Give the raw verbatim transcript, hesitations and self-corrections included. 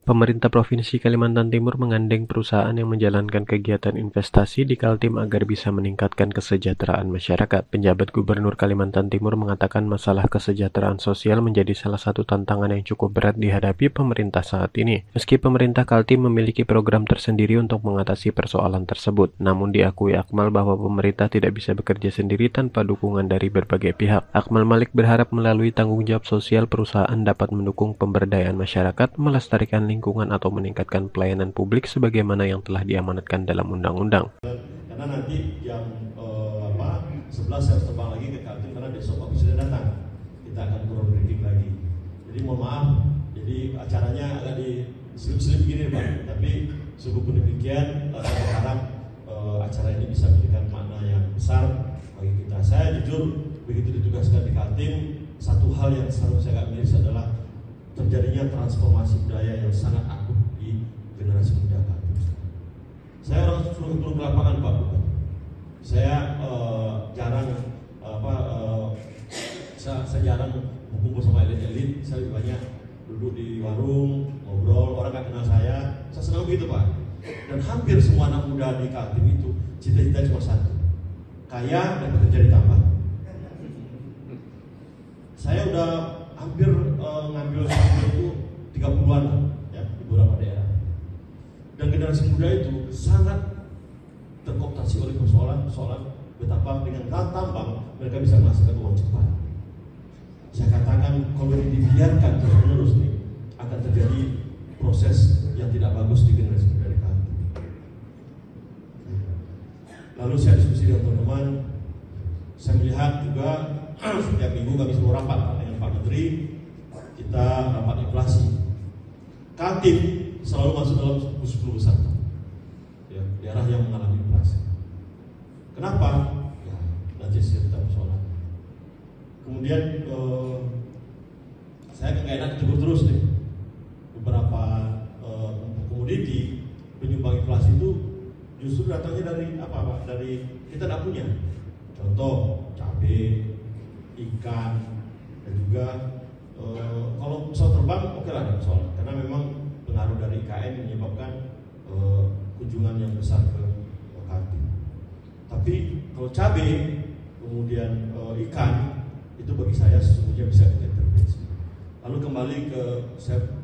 Pemerintah Provinsi Kalimantan Timur menggandeng perusahaan yang menjalankan kegiatan investasi di Kaltim agar bisa meningkatkan kesejahteraan masyarakat. Penjabat Gubernur Kalimantan Timur mengatakan masalah kesejahteraan sosial menjadi salah satu tantangan yang cukup berat dihadapi pemerintah saat ini. Meski pemerintah Kaltim memiliki program tersendiri untuk mengatasi persoalan tersebut, namun diakui Akmal bahwa pemerintah tidak bisa bekerja sendiri tanpa dukungan dari berbagai pihak. Akmal Malik berharap melalui tanggung jawab sosial perusahaan dapat mendukung pemberdayaan masyarakat, melestarikan lingkungan lingkungan atau meningkatkan pelayanan publik sebagaimana yang telah diamanatkan dalam undang-undang. Karena nanti jam eh, apa, sebelas saya harus terbang lagi ke Kaltim karena besok Pak Presiden datang. Kita akan turun briefing lagi. Jadi mohon maaf, jadi acaranya agak di selip-selip gini Pak. Tapi sungguh pun demikian, saya berharap eh, acara ini bisa memberikan makna yang besar bagi kita. Saya jujur begitu ditugaskan di Kaltim, satu hal yang selalu saya agak miris adalah terjadinya transformasi budaya yang sangat akut di generasi muda Kaltim. Saya orang turun ke lapangan Pak, bukan. Saya uh, jarang apa, uh, saya, saya jarang berkumpul sama elit-elit. Saya lebih banyak duduk di warung, ngobrol, orang nggak kenal saya. Saya senang begitu Pak. Dan hampir semua anak muda di Kaltim itu cita-cita cuma satu, kaya dan bekerja di tambang. Saya udah hampir uh, ngambil sampai itu tiga puluhan ya, di beberapa daerah. Dan generasi muda itu sangat terkooptasi oleh persoalan-persoalan betapa dengan tambang mereka bisa menghasilkan uang cepat. Saya katakan kalau ini dibiarkan terus-menerus nih, akan terjadi proses yang tidak bagus di generasi muda di Kaltim. Lalu saya diskusi dengan teman-teman, saya melihat juga setiap minggu kami semua rapat dengan Pak Menteri, kita rapat inflasi. Kaltim selalu masuk dalam sepuluh besar, ya, daerah yang mengalami inflasi. Kenapa? Ya, nanti saya kita persoalan. Kemudian eh, saya nggak enak cukup terus nih. Beberapa eh, komoditi penyumbang inflasi itu justru datangnya dari apa Pak? Dari kita tidak punya. Contoh cabai, ikan, dan juga e, kalau pesawat terbang oke lah ada persoalan karena memang pengaruh dari I K N menyebabkan e, kunjungan yang besar ke Kaltim. Tapi kalau cabai kemudian e, ikan itu bagi saya sesungguhnya bisa kita intervensi. Lalu kembali ke saya